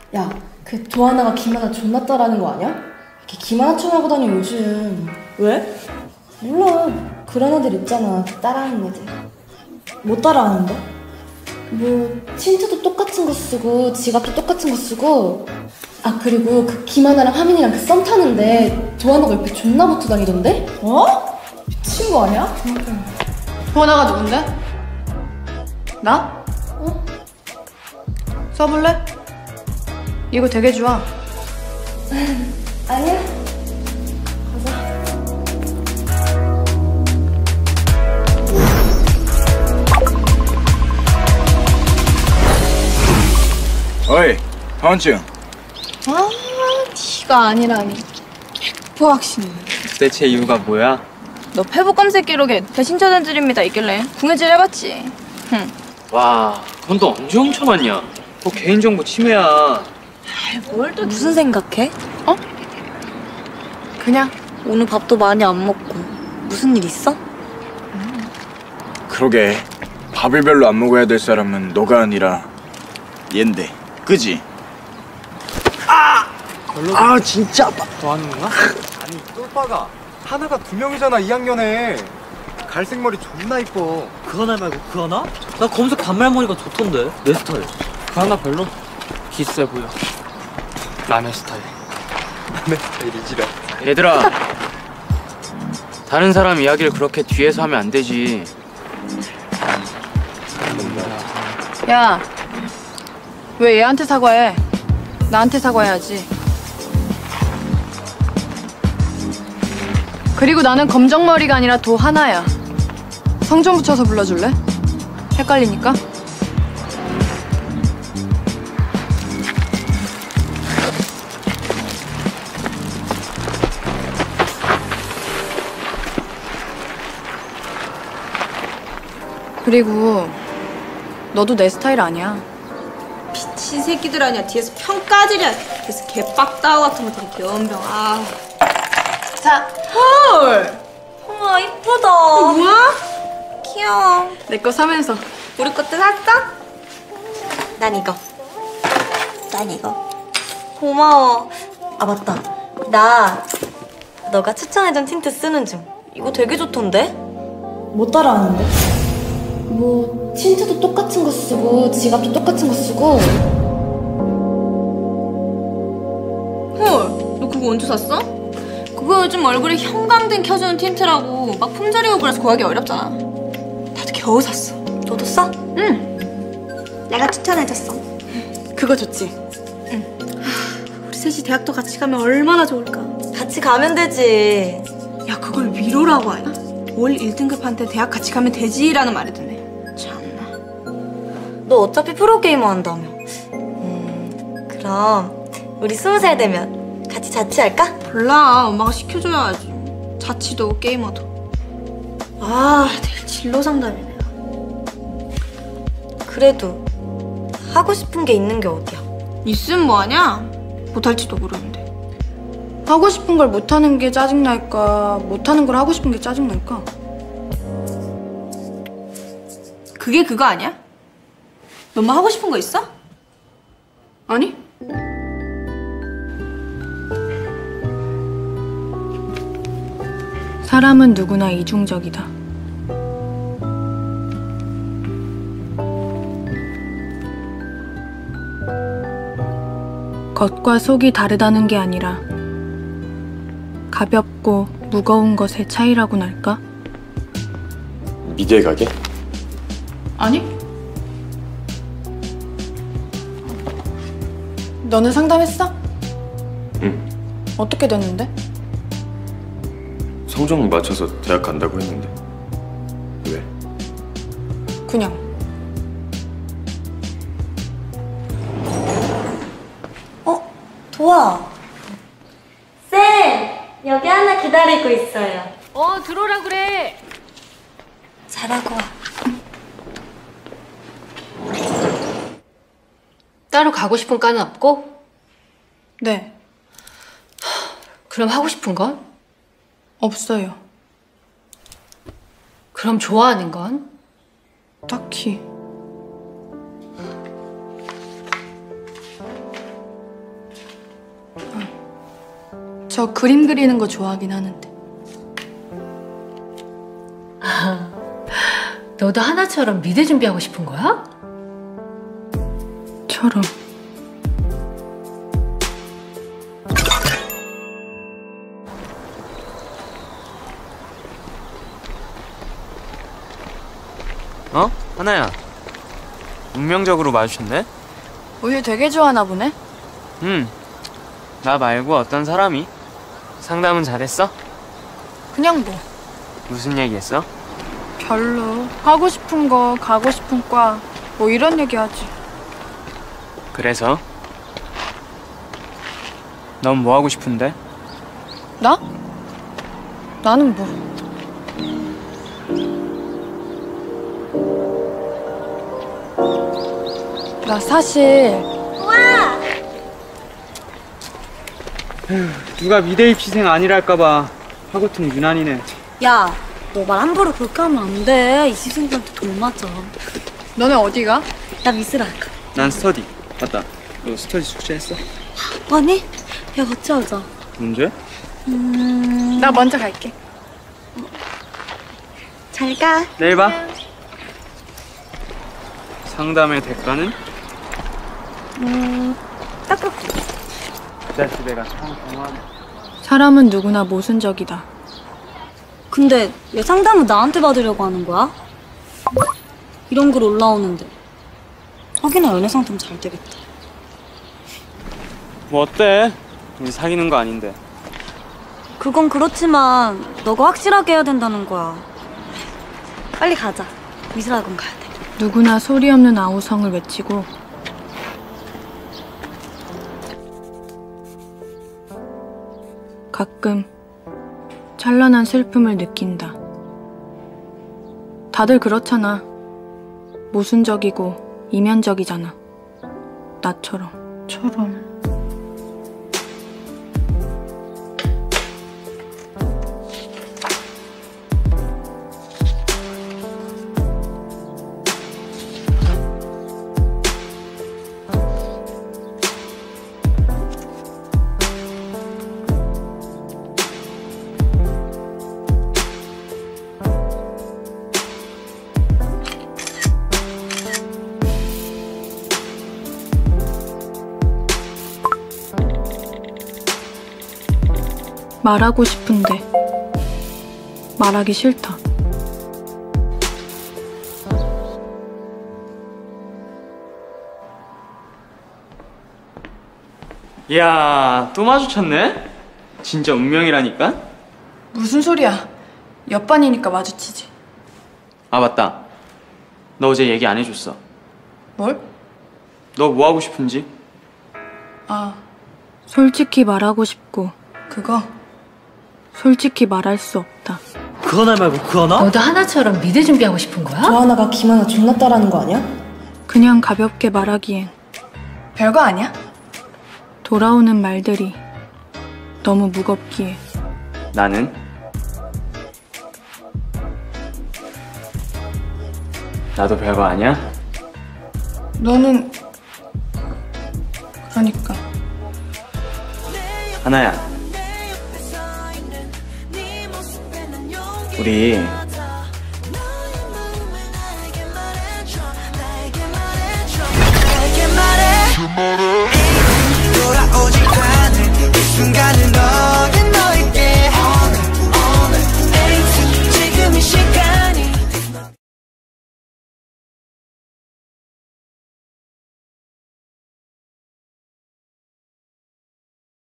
야, 그 도하나가 김하나 존나 따라하는 거 아니야? 걔 김하나 춤하고 다녀 요즘. 왜? 몰라. 그런 애들 있잖아. 따라하는 애들. 뭐 따라하는데? 뭐 틴트도 똑같은 거 쓰고 지갑도 똑같은 거 쓰고. 아, 그리고 그 김하나랑 하민이랑 그 썸 타는데 도하나가 옆에 존나 붙어 다니던데? 어? 미친 거 아니야? 도하나가 누군데? 나? 어? 써볼래? 이거 되게 좋아. 아니야. 가자. 어이, 화원증. 아, 네가 아니라니. 100% 확신이네. 대체 이유가 뭐야? 너 페북 검색 기록에 대신차단질입니다 있길래 궁예질 해봤지. 와, 그건 또 언제 훔쳐봤냐? 그거 개인정보 침해야. 뭘 또 무슨 생각해? 어? 그냥 오늘 밥도 많이 안 먹고 무슨 일 있어? 그러게, 밥을 별로 안 먹어야 될 사람은 너가 아니라 얜데, 그지? 아 진짜 아파. 더 하는 건가? 아니 똘빠가 하나가 2명이잖아 2학년에. 갈색머리 존나 이뻐. 그 하나 말고 그 하나? 나 검색 단말머리가 좋던데 내 스타일. 그 하나 별로? 비싸 보여. 남의 스타일. 내 스타일이지라. 얘들아, 다른 사람 이야기를 그렇게 뒤에서 하면 안 되지. 야, 왜 얘한테 사과해? 나한테 사과해야지. 그리고 나는 검정머리가 아니라 도하나야. 성 좀 붙여서 불러줄래? 헷갈리니까. 그리고 너도 내 스타일 아니야. 미친 새끼들 아니야. 뒤에서 평가질이야. 그래서 개빡다우 같은 거 되게 귀여운병. 아. 자, 헐! 우와 이쁘다. 뭐야? 귀여워. 내 거 사면서. 우리 것도 샀어? 난 이거. 난 이거. 고마워. 아 맞다. 나 너가 추천해준 틴트 쓰는 중. 이거 되게 좋던데? 뭐 따라하는데? 뭐 틴트도 똑같은 거 쓰고 지갑도 똑같은 거 쓰고. 헐, 너 그거 언제 샀어? 그거 요즘 얼굴에 형광등 켜주는 틴트라고 막 품절이 오고 그래서 구하기 어렵잖아. 나도 겨우 샀어. 너도 써? 응. 내가 추천해줬어. 그거 좋지? 우리 셋이 대학도 같이 가면 얼마나 좋을까. 같이 가면 되지. 야, 그걸 위로라고 하냐? 올 1등급한테 대학 같이 가면 되지라는 말이 듣네. 참나. 너 어차피 프로게이머 한다며. 그럼 우리 20살 되면 같이 자취할까? 몰라. 엄마가 시켜줘야지. 자취도 게이머도. 아, 내일 진로 상담이네. 그래도 하고 싶은 게 있는 게 어디야? 있으면 뭐하냐? 못할지도 모르는데. 하고 싶은 걸 못하는 게 짜증날까? 못하는 걸 하고 싶은 게 짜증날까? 그게 그거 아니야? 너 뭐 하고 싶은 거 있어? 아니? 사람은 누구나 이중적이다. 겉과 속이 다르다는 게 아니라 가볍고 무거운 것의 차이라고나 할까? 미대 가게? 아니? 너는 상담했어? 응. 어떻게 됐는데? 성적 맞춰서 대학 간다고 했는데. 왜? 그냥. 도와. 쌤! 여기 하나 기다리고 있어요. 들어오라 그래. 잘하고 와. 따로 가고 싶은 과는 없고? 네, 그럼 하고 싶은 건? 없어요. 그럼 좋아하는 건? 딱히. 저 그림 그리는 거 좋아하긴 하는데. 너도 하나처럼 미대 준비하고 싶은 거야? 처럼. 어? 하나야. 운명적으로 마주쳤네? 우유 되게 좋아하나 보네? 나 말고 어떤 사람이? 상담은 잘했어? 그냥 뭐. 무슨 얘기했어? 별로. 하고 싶은 거, 가고 싶은 과, 뭐 이런 얘기 하지. 그래서? 넌 뭐 하고 싶은데? 나? 나는 뭐. 나 사실 누가 미대 입시생 아니랄까봐 하고튼 유난이네. 야, 너 말 함부로 그렇게 하면 안 돼. 입시생들한테 돈 맞아. 너네 어디 가? 나 미술 할까? 난 스터디. 맞다. 너 스터디 숙제했어? 아니, 야 같이 하자. 언제? 나 먼저 갈게. 잘 가. 내일 봐. 상담의 대가는? 떡볶이. 내 집에가 참 공허하네. 사람은 누구나 모순적이다. 근데 왜 상담을 나한테 받으려고 하는 거야? 이런 글 올라오는데 하기나 연애 상담 잘 되겠다. 뭐 어때? 우리 사귀는 거 아닌데. 그건 그렇지만 너가 확실하게 해야 된다는 거야. 빨리 가자. 미술학원 가야 돼. 누구나 소리 없는 아우성을 외치고 가끔 찬란한 슬픔을 느낀다. 다들 그렇잖아. 모순적이고 이면적이잖아. 나처럼. 말하고 싶은데 말하기 싫다. 이야, 또 마주쳤네? 진짜 운명이라니까? 무슨 소리야. 옆반이니까 마주치지. 아, 맞다. 너 어제 얘기 안 해줬어. 뭘? 너 뭐 하고 싶은지? 아, 솔직히 말하고 싶고 그거 솔직히 말할 수 없다. 그 하나 말고 그 하나? 너도 하나처럼 미대 준비하고 싶은 거야? 조하나가 김하나 존나 따라하는 거 아니야? 그냥 가볍게 말하기엔 별거 아니야? 돌아오는 말들이 너무 무겁기에 나는? 나도 별거 아니야? 너는 그러니까 하나야, 우리